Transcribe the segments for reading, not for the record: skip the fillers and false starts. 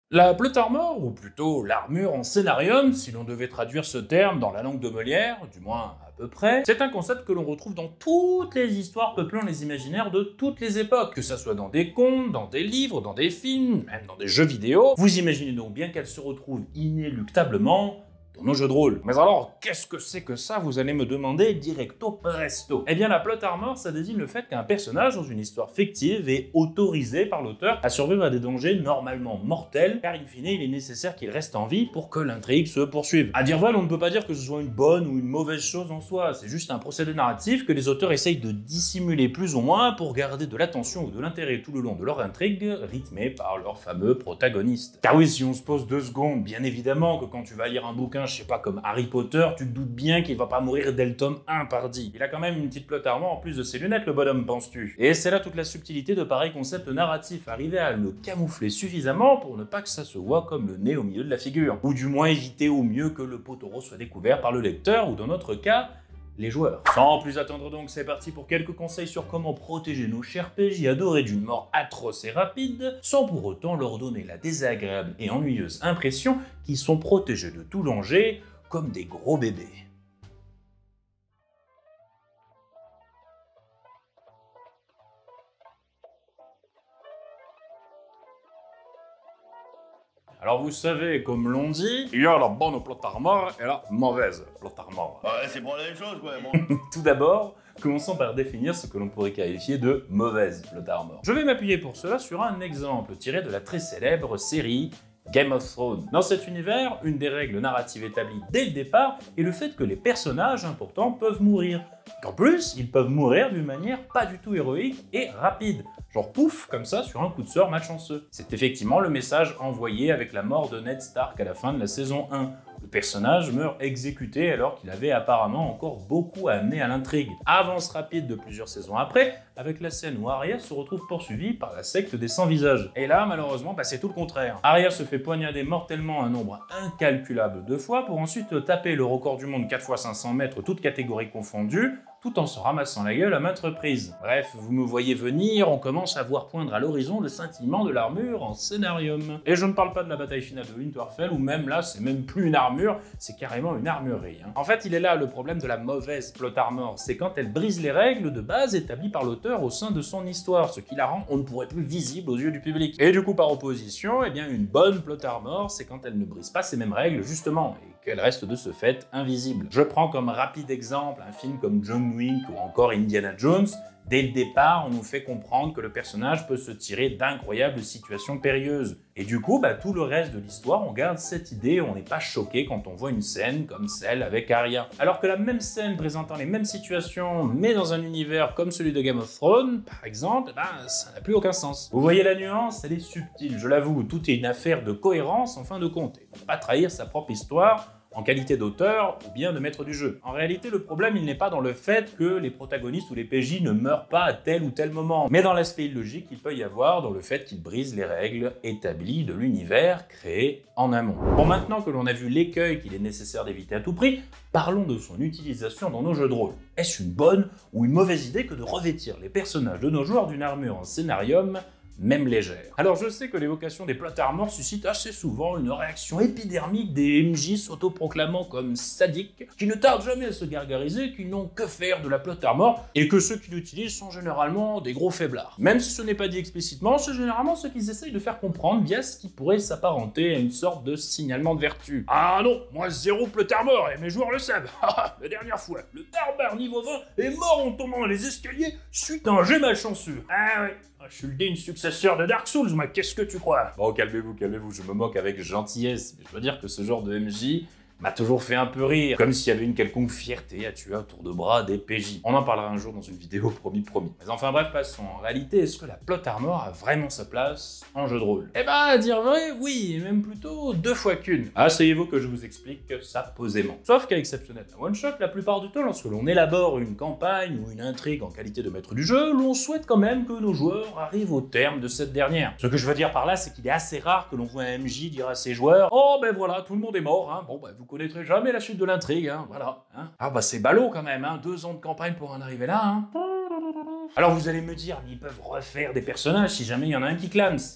La plot armor, ou plutôt l'armure en scénarium, si l'on devait traduire ce terme dans la langue de Molière, du moins à peu près, c'est un concept que l'on retrouve dans toutes les histoires peuplant les imaginaires de toutes les époques, que ça soit dans des contes, dans des livres, dans des films, même dans des jeux vidéo. Vous imaginez donc bien qu'elle se retrouve inéluctablement dans nos jeux de rôle. Mais alors, qu'est-ce que c'est que ça, vous allez me demander directo presto? Eh bien, la plot armor, ça désigne le fait qu'un personnage dans une histoire fictive est autorisé par l'auteur à survivre à des dangers normalement mortels, car in fine, il est nécessaire qu'il reste en vie pour que l'intrigue se poursuive. À dire vrai, on ne peut pas dire que ce soit une bonne ou une mauvaise chose en soi, c'est juste un procédé narratif que les auteurs essayent de dissimuler plus ou moins pour garder de l'attention ou de l'intérêt tout le long de leur intrigue, rythmée par leur fameux protagoniste. Car oui, si on se pose 2 secondes, bien évidemment que quand tu vas lire un bouquin, je sais pas, comme Harry Potter, tu te doutes bien qu'il va pas mourir dès le tome 1 pardi. Il a quand même une petite plot armor en plus de ses lunettes, le bonhomme, penses-tu? Et c'est là toute la subtilité de pareils concepts narratifs, arriver à le camoufler suffisamment pour ne pas que ça se voit comme le nez au milieu de la figure. Ou du moins éviter au mieux que le potoro soit découvert par le lecteur, ou dans notre cas, les joueurs. Sans plus attendre donc, c'est parti pour quelques conseils sur comment protéger nos chers PJ adorés d'une mort atroce et rapide, sans pour autant leur donner la désagréable et ennuyeuse impression qu'ils sont protégés de tout danger, comme des gros bébés. Alors vous savez, comme l'on dit, il y a la bonne plot armor et la mauvaise plot armor. Ouais, c'est pour la même chose, quoi. Bon. Tout d'abord, commençons par définir ce que l'on pourrait qualifier de mauvaise plot armor. Je vais m'appuyer pour cela sur un exemple tiré de la très célèbre série Game of Thrones. Dans cet univers, une des règles narratives établies dès le départ est le fait que les personnages importants peuvent mourir. Qu'en plus, ils peuvent mourir d'une manière pas du tout héroïque et rapide. Genre pouf, comme ça, sur un coup de sort malchanceux. C'est effectivement le message envoyé avec la mort de Ned Stark à la fin de la saison 1. Le personnage meurt exécuté alors qu'il avait apparemment encore beaucoup à amener à l'intrigue. Avance rapide de plusieurs saisons après, avec la scène où Arya se retrouve poursuivie par la secte des Sans-Visages. Et là, malheureusement, c'est tout le contraire. Arya se fait poignarder mortellement un nombre incalculable de fois pour ensuite taper le record du monde 4 x 500 mètres, toutes catégories confondues, tout en se ramassant la gueule à maintes reprises. Bref, vous me voyez venir, on commence à voir poindre à l'horizon le scintillement de l'armure en scénarium. Et je ne parle pas de la bataille finale de Winterfell, où même là, c'est même plus une armure, c'est carrément une armurerie. En fait, il est là le problème de la mauvaise plot armor, c'est quand elle brise les règles de base établies par l'auteur au sein de son histoire, ce qui la rend on ne pourrait plus visible aux yeux du public. Et du coup, par opposition, eh bien, une bonne plot armor, c'est quand elle ne brise pas ces mêmes règles, justement, et qu'elle reste de ce fait invisible. Je prends comme rapide exemple un film comme John Wick ou encore Indiana Jones. Dès le départ, on nous fait comprendre que le personnage peut se tirer d'incroyables situations périlleuses. Et du coup, tout le reste de l'histoire, on garde cette idée, on n'est pas choqué quand on voit une scène comme celle avec Arya. Alors que la même scène présentant les mêmes situations, mais dans un univers comme celui de Game of Thrones, par exemple, ça n'a plus aucun sens. Vous voyez la nuance, elle est subtile, je l'avoue, tout est une affaire de cohérence en fin de compte. Et on ne peut pas trahir sa propre histoire en qualité d'auteur ou bien de maître du jeu. En réalité, le problème, il n'est pas dans le fait que les protagonistes ou les PJ ne meurent pas à tel ou tel moment, mais dans l'aspect illogique qu'il peut y avoir dans le fait qu'ils brisent les règles établies de l'univers créé en amont. Bon, maintenant que l'on a vu l'écueil qu'il est nécessaire d'éviter à tout prix, parlons de son utilisation dans nos jeux de rôle. Est-ce une bonne ou une mauvaise idée que de revêtir les personnages de nos joueurs d'une armure en scénarium, même légère? Alors je sais que l'évocation des plot armor suscite assez souvent une réaction épidermique des MJ s'autoproclamant comme sadiques, qui ne tardent jamais à se gargariser qu'ils n'ont que faire de la plot armor, et que ceux qui l'utilisent sont généralement des gros faiblards. Même si ce n'est pas dit explicitement, c'est généralement ce qu'ils essayent de faire comprendre via ce qui pourrait s'apparenter à une sorte de signalement de vertu. Ah non, moi zéro plot armor, et mes joueurs le savent. La dernière fois, le barbare niveau 20 est mort en tombant dans les escaliers suite à un jet malchanceux. Ah ouais. Je suis le digne successeur de Dark Souls, moi, qu'est-ce que tu crois? Bon, calmez-vous, je me moque avec gentillesse, mais je dois dire que ce genre de MJ m'a toujours fait un peu rire, comme s'il y avait une quelconque fierté à tuer à tour de bras des PJ. On en parlera un jour dans une vidéo, promis. Mais enfin bref, passons. En réalité, est-ce que la plot armor a vraiment sa place en jeu de rôle? Eh à dire vrai, oui, et même plutôt 2 fois qu'une. Asseyez-vous que je vous explique ça posément. Sauf cas exceptionnel à one-shot, la plupart du temps, lorsque l'on élabore une campagne ou une intrigue en qualité de maître du jeu, l'on souhaite quand même que nos joueurs arrivent au terme de cette dernière. Ce que je veux dire par là, c'est qu'il est assez rare que l'on voit un MJ dire à ses joueurs « Oh ben voilà, tout le monde est mort, hein. Bon vous connaîtrez jamais la suite de l'intrigue, hein, voilà. Hein. Ah c'est ballot quand même, hein, 2 ans de campagne pour en arriver là, hein. » Alors vous allez me dire, mais ils peuvent refaire des personnages si jamais il y en a un qui clame.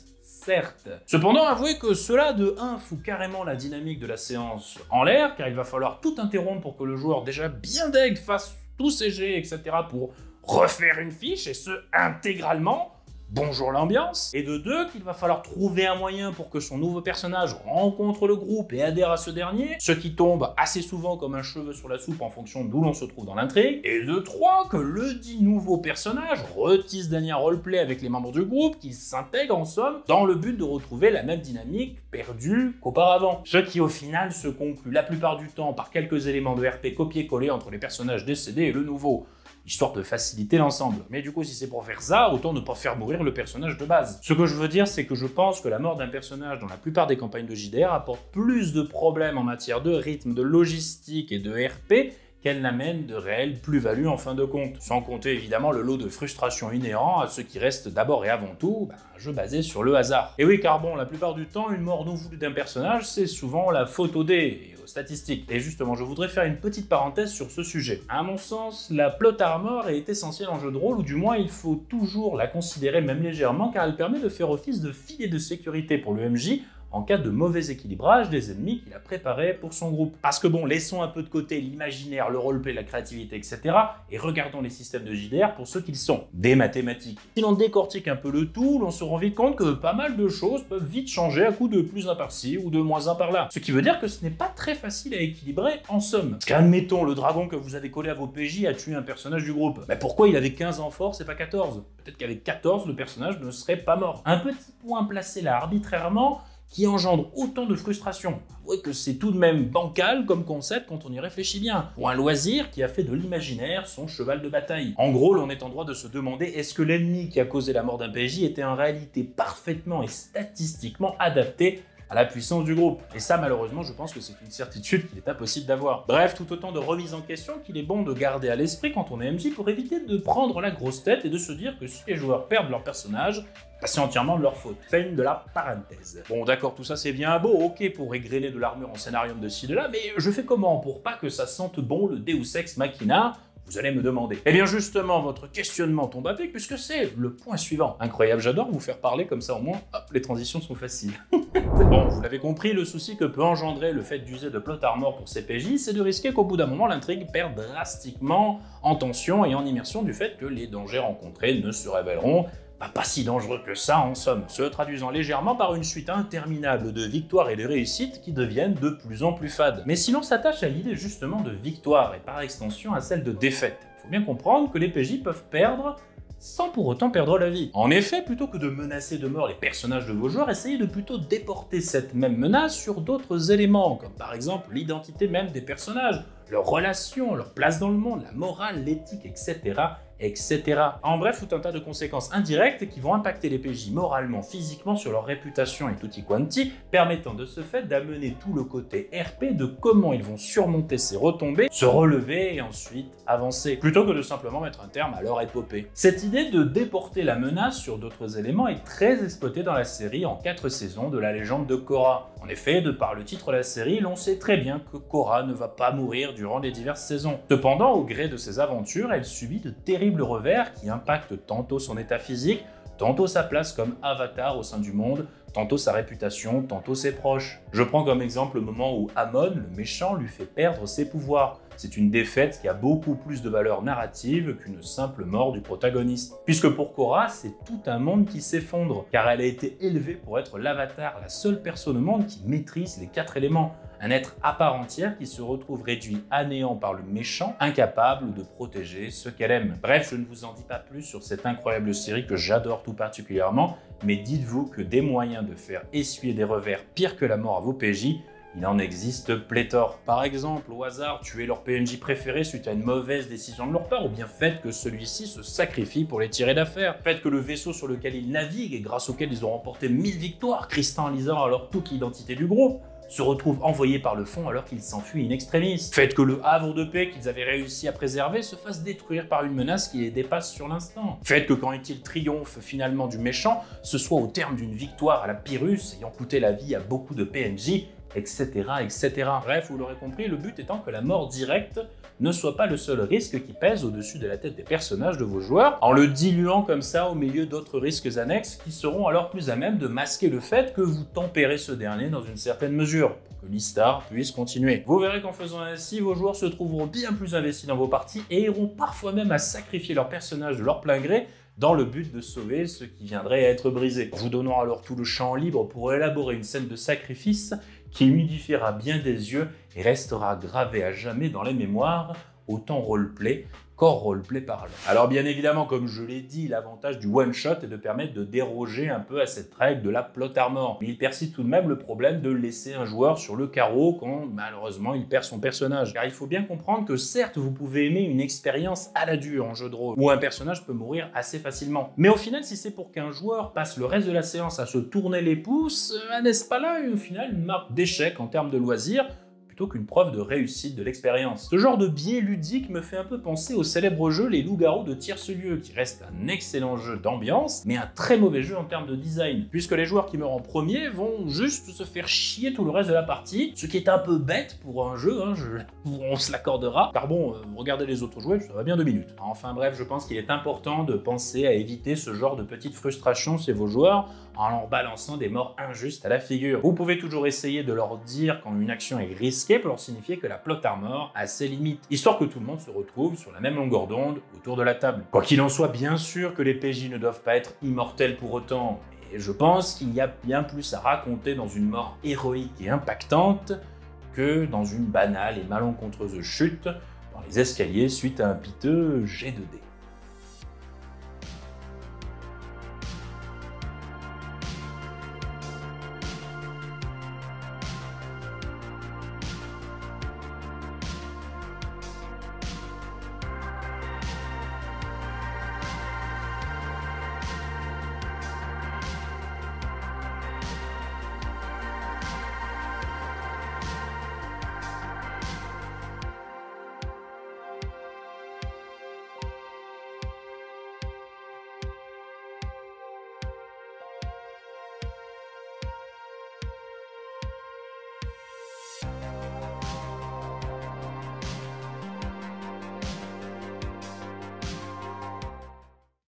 certes. Cependant, avouez que cela de 1 fout carrément la dynamique de la séance en l'air, car il va falloir tout interrompre pour que le joueur déjà bien deg fasse tous ses jets, etc. pour refaire une fiche, et ce, intégralement. Bonjour l'ambiance. Et de 2, qu'il va falloir trouver un moyen pour que son nouveau personnage rencontre le groupe et adhère à ce dernier, ce qui tombe assez souvent comme un cheveu sur la soupe en fonction d'où l'on se trouve dans l'intrigue. Et de 3, que le dit nouveau personnage retisse d'un lien roleplay avec les membres du groupe, qui s'intègrent en somme dans le but de retrouver la même dynamique perdue qu'auparavant. Ce qui au final se conclut la plupart du temps par quelques éléments de RP copier-coller entre les personnages décédés et le nouveau, histoire de faciliter l'ensemble. Mais du coup, si c'est pour faire ça, autant ne pas faire mourir le personnage de base. Ce que je veux dire, c'est que je pense que la mort d'un personnage dans la plupart des campagnes de JDR apporte plus de problèmes en matière de rythme, de logistique et de RP qu'elle n'amène de réelles plus-values en fin de compte. Sans compter évidemment le lot de frustration inhérent à ce qui reste d'abord et avant tout un jeu basé sur le hasard. Et oui, car bon, la plupart du temps, une mort non voulue d'un personnage, c'est souvent la faute aux dés et aux statistiques. Et justement, je voudrais faire une petite parenthèse sur ce sujet. À mon sens, la plot armor est essentielle en jeu de rôle, ou du moins il faut toujours la considérer même légèrement, car elle permet de faire office de filet de sécurité pour le MJ en cas de mauvais équilibrage des ennemis qu'il a préparés pour son groupe. Parce que bon, laissons un peu de côté l'imaginaire, le roleplay, la créativité, etc. et regardons les systèmes de JDR pour ce qu'ils sont, des mathématiques. Si l'on décortique un peu le tout, l'on se rend vite compte que pas mal de choses peuvent vite changer à coup de plus un par-ci ou de moins un par-là. Ce qui veut dire que ce n'est pas très facile à équilibrer en somme. Parce qu'admettons, le dragon que vous avez collé à vos PJ a tué un personnage du groupe. Mais pourquoi il avait 15 en force et pas 14? Peut-être qu'avec 14, le personnage ne serait pas mort. Un petit point placé là arbitrairement qui engendre autant de frustration. Avouez que c'est tout de même bancal comme concept quand on y réfléchit bien. Ou un loisir qui a fait de l'imaginaire son cheval de bataille. En gros, l'on est en droit de se demander est-ce que l'ennemi qui a causé la mort d'un PJ était en réalité parfaitement et statistiquement adapté à la puissance du groupe. Et ça, malheureusement, je pense que c'est une certitude qu'il est impossible d'avoir. Bref, tout autant de remises en question qu'il est bon de garder à l'esprit quand on est MJ pour éviter de prendre la grosse tête et de se dire que si les joueurs perdent leur personnage, c'est entièrement de leur faute. Fin de la parenthèse. Bon d'accord, tout ça c'est bien beau, ok pour égrener de l'armure en scénarium de ci de là, mais je fais comment pour pas que ça sente bon le Deus Ex Machina? Vous allez me demander. Eh bien justement, votre questionnement tombe à pic puisque c'est le point suivant. Incroyable, j'adore vous faire parler comme ça au moins, hop, les transitions sont faciles. Bon, vous l'avez compris, le souci que peut engendrer le fait d'user de plot armor pour ces PJ, c'est de risquer qu'au bout d'un moment, l'intrigue perde drastiquement en tension et en immersion du fait que les dangers rencontrés ne se révéleront pas si dangereux que ça en somme, se traduisant légèrement par une suite interminable de victoires et de réussites qui deviennent de plus en plus fades. Mais si l'on s'attache à l'idée justement de victoire et par extension à celle de défaite, il faut bien comprendre que les PJ peuvent perdre sans pour autant perdre la vie. En effet, plutôt que de menacer de mort les personnages de vos joueurs, essayez de plutôt déporter cette même menace sur d'autres éléments, comme par exemple l'identité même des personnages, leurs relations, leur place dans le monde, la morale, l'éthique, etc. etc. En bref, tout un tas de conséquences indirectes qui vont impacter les PJ moralement, physiquement sur leur réputation et tutti quanti, permettant de ce fait d'amener tout le côté RP de comment ils vont surmonter ces retombées, se relever et ensuite avancer, plutôt que de simplement mettre un terme à leur épopée. Cette idée de déporter la menace sur d'autres éléments est très exploitée dans la série en 4 saisons de la légende de Korra. En effet, de par le titre de la série, l'on sait très bien que Korra ne va pas mourir durant les diverses saisons. Cependant, au gré de ses aventures, elle subit de terribles revers qui impactent tantôt son état physique, tantôt sa place comme avatar au sein du monde, tantôt sa réputation, tantôt ses proches. Je prends comme exemple le moment où Amon, le méchant, lui fait perdre ses pouvoirs. C'est une défaite qui a beaucoup plus de valeur narrative qu'une simple mort du protagoniste. Puisque pour Korra, c'est tout un monde qui s'effondre, car elle a été élevée pour être l'avatar, la seule personne au monde qui maîtrise les 4 éléments. Un être à part entière qui se retrouve réduit à néant par le méchant, incapable de protéger ce qu'elle aime. Bref, je ne vous en dis pas plus sur cette incroyable série que j'adore tout particulièrement, mais dites-vous que des moyens de faire essuyer des revers pires que la mort à vos PJ, il en existe pléthore. Par exemple, au hasard, tuer leur PNJ préféré suite à une mauvaise décision de leur part, ou bien faites que celui-ci se sacrifie pour les tirer d'affaire. Faites que le vaisseau sur lequel ils naviguent et grâce auquel ils ont remporté 1000 victoires, cristallisant alors toute l'identité du groupe, se retrouve envoyé par le fond alors qu'ils s'enfuient in extremis. Faites que le havre de paix qu'ils avaient réussi à préserver se fasse détruire par une menace qui les dépasse sur l'instant. Faites que quand il triomphe finalement du méchant, ce soit au terme d'une victoire à la Pyrrhus ayant coûté la vie à beaucoup de PNJ, etc., etc. Bref, vous l'aurez compris, le but étant que la mort directe ne soit pas le seul risque qui pèse au-dessus de la tête des personnages de vos joueurs, en le diluant comme ça au milieu d'autres risques annexes qui seront alors plus à même de masquer le fait que vous tempérez ce dernier dans une certaine mesure, pour que l'histoire puisse continuer. Vous verrez qu'en faisant ainsi, vos joueurs se trouveront bien plus investis dans vos parties et iront parfois même à sacrifier leur personnage de leur plein gré dans le but de sauver ce qui viendrait à être brisé, vous donnant alors tout le champ libre pour élaborer une scène de sacrifice qui humidifiera bien des yeux et restera gravée à jamais dans les mémoires, autant roleplay qu'hors roleplay parlant. Alors bien évidemment, comme je l'ai dit, l'avantage du one-shot est de permettre de déroger un peu à cette règle de la plot armor. Mais il persiste tout de même le problème de laisser un joueur sur le carreau quand malheureusement il perd son personnage. Car il faut bien comprendre que certes vous pouvez aimer une expérience à la dure en jeu de rôle, où un personnage peut mourir assez facilement. Mais au final, si c'est pour qu'un joueur passe le reste de la séance à se tourner les pouces, n'est-ce pas là au final une marque d'échec en termes de loisirs, plutôt qu'une preuve de réussite de l'expérience. Ce genre de biais ludique me fait un peu penser au célèbre jeu Les Loups-Garous de Tierce-Lieu, qui reste un excellent jeu d'ambiance, mais un très mauvais jeu en termes de design, puisque les joueurs qui meurent en premier vont juste se faire chier tout le reste de la partie, ce qui est un peu bête pour un jeu, hein, on se l'accordera, car bon, regardez les autres jouer, ça va bien 2 minutes. Enfin bref, je pense qu'il est important de penser à éviter ce genre de petites frustrations chez vos joueurs, en leur balançant des morts injustes à la figure. Vous pouvez toujours essayer de leur dire quand une action est risquée pour leur signifier que la plot armor a ses limites, histoire que tout le monde se retrouve sur la même longueur d'onde autour de la table. Quoi qu'il en soit, bien sûr que les PJ ne doivent pas être immortels pour autant, et je pense qu'il y a bien plus à raconter dans une mort héroïque et impactante que dans une banale et malencontreuse chute dans les escaliers suite à un piteux jet de dés.